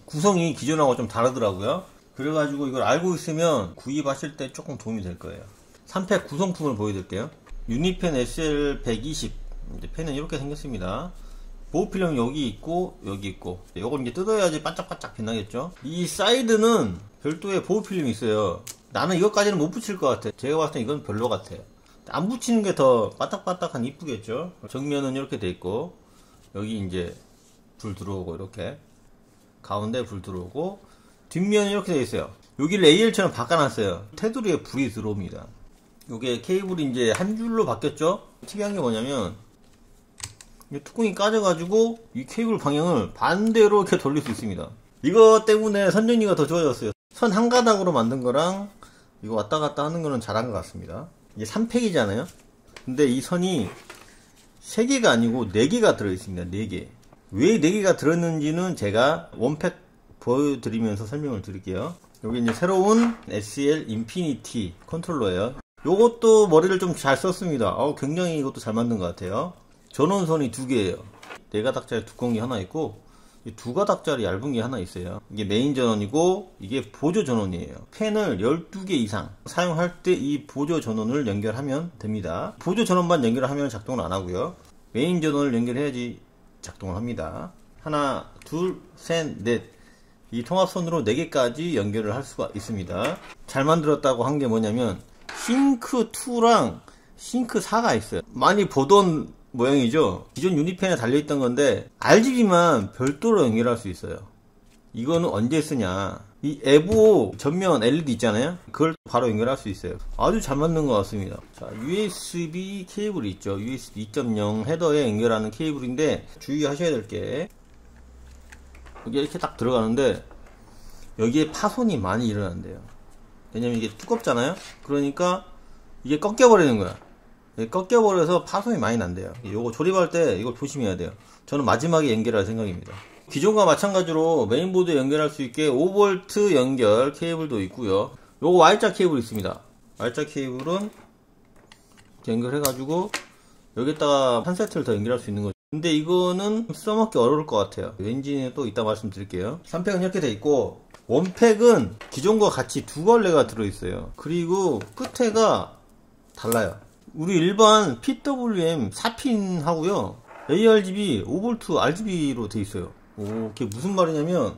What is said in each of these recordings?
구성이 기존하고 좀 다르더라고요. 그래가지고 이걸 알고 있으면 구입하실 때 조금 도움이 될 거예요. 3팩 구성품을 보여드릴게요. 유니펜 SL120 펜은 이렇게 생겼습니다. 보호필름 여기 있고 여기 있고, 요걸 이제 뜯어야지 반짝반짝 빛나겠죠. 이 사이드는 별도의 보호필름이 있어요. 나는 이것까지는 못 붙일 것 같아. 제가 봤을 때 이건 별로 같아요. 안 붙이는 게 더 바닥바닥한 이쁘겠죠. 정면은 이렇게 돼 있고, 여기 이제 불 들어오고, 이렇게 가운데 불 들어오고, 뒷면이 이렇게 돼 있어요. 여기 레일처럼 바꿔놨어요. 테두리에 불이 들어옵니다. 요게 케이블이 이제 한 줄로 바뀌었죠. 특이한 게 뭐냐면 이 뚜껑이 까져가지고 이 케이블 방향을 반대로 이렇게 돌릴 수 있습니다. 이거 때문에 선 정리가 더 좋아졌어요. 선 한 가닥으로 만든 거랑 이거 왔다 갔다 하는 거는 잘한 것 같습니다. 이게 3팩이잖아요. 근데 이 선이 3개가 아니고 4개가 들어있습니다. 4개. 왜 4개가 들었는지는 제가 원팩 보여드리면서 설명을 드릴게요. 여기 이제 새로운 SL 인피니티 컨트롤러예요. 요것도 머리를 좀 잘 썼습니다. 굉장히 이것도 잘 만든 것 같아요. 전원선이 2개예요. 4가닥짜리 두꺼운 게 하나 있고 2가닥짜리 얇은 게 하나 있어요. 이게 메인 전원이고 이게 보조 전원이에요. 펜을 12개 이상 사용할 때 이 보조 전원을 연결하면 됩니다. 보조 전원만 연결하면 작동을 안 하고요. 메인 전원을 연결해야지 작동을 합니다. 하나, 둘, 셋, 넷. 이 통합선으로 4개까지 연결을 할 수가 있습니다. 잘 만들었다고 한 게 뭐냐면 싱크2랑 싱크4가 있어요. 많이 보던 모양이죠. 기존 유니펜에 달려있던 건데 RGB만 별도로 연결할 수 있어요. 이거는 언제 쓰냐, 이 에보 전면 LED 있잖아요. 그걸 바로 연결할 수 있어요. 아주 잘 만든 것 같습니다. 자, USB 케이블이 있죠. USB 2.0 헤더에 연결하는 케이블인데 주의하셔야 될 게, 여기 이렇게 딱 들어가는데 여기에 파손이 많이 일어난대요. 왜냐면 이게 두껍잖아요. 그러니까 이게 꺾여버리는 거야. 꺾여버려서 파손이 많이 난대요. 요거 조립할 때 이걸 조심해야 돼요. 저는 마지막에 연결할 생각입니다. 기존과 마찬가지로 메인보드에 연결할 수 있게 5V 연결 케이블도 있고요. 요거 Y자 케이블 있습니다. Y자 케이블은 연결해가지고 여기다가 한 세트를 더 연결할 수 있는 거죠. 근데 이거는 써먹기 어려울 것 같아요. 왠지 또 이따 말씀드릴게요. 3팩은 이렇게 돼 있고, 원팩은 기존과 같이 2걸레가 들어있어요. 그리고 끝에가 달라요. 우리 일반 PWM 4핀 하고요, ARGB 5V RGB로 돼 있어요. 그게 무슨 말이냐면,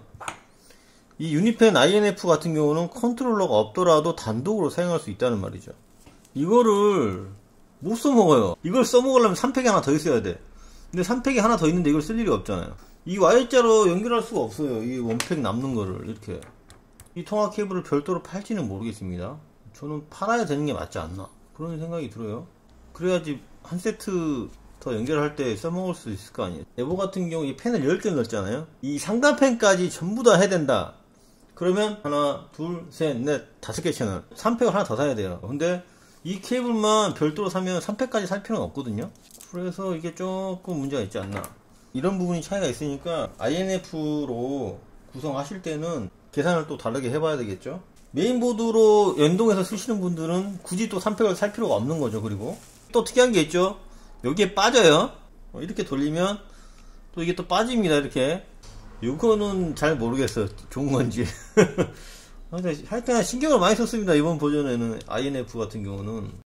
이 유니펜 INF 같은 경우는 컨트롤러가 없더라도 단독으로 사용할 수 있다는 말이죠. 이거를 못 써먹어요. 이걸 써먹으려면 3팩이 하나 더 있어야 돼. 근데 3팩이 하나 더 있는데 이걸 쓸 일이 없잖아요. 이 Y자로 연결할 수가 없어요. 이 원팩 남는 거를 이렇게. 이 통화 케이블을 별도로 팔지는 모르겠습니다. 저는 팔아야 되는 게 맞지 않나, 그런 생각이 들어요. 그래야지 한 세트 더 연결할 때 써먹을 수 있을 거 아니에요. 에보 같은 경우 이 펜을 10개 넣었잖아요. 이 상단펜까지 전부 다 해야 된다. 그러면 하나, 둘, 셋, 넷, 5개 채널. 3팩을 하나 더 사야 돼요. 근데 이 케이블만 별도로 사면 3팩까지 살 필요는 없거든요. 그래서 이게 조금 문제가 있지 않나. 이런 부분이 차이가 있으니까 INF로 구성하실 때는 계산을 또 다르게 해봐야 되겠죠. 메인보드로 연동해서 쓰시는 분들은 굳이 또 3팩을 살 필요가 없는 거죠. 그리고 또 특이한 게 있죠. 여기에 빠져요. 이렇게 돌리면 또 이게 또 빠집니다. 이렇게. 이거는 잘 모르겠어요. 좋은 건지. 하여튼 신경을 많이 썼습니다. 이번 버전에는 INF 같은 경우는.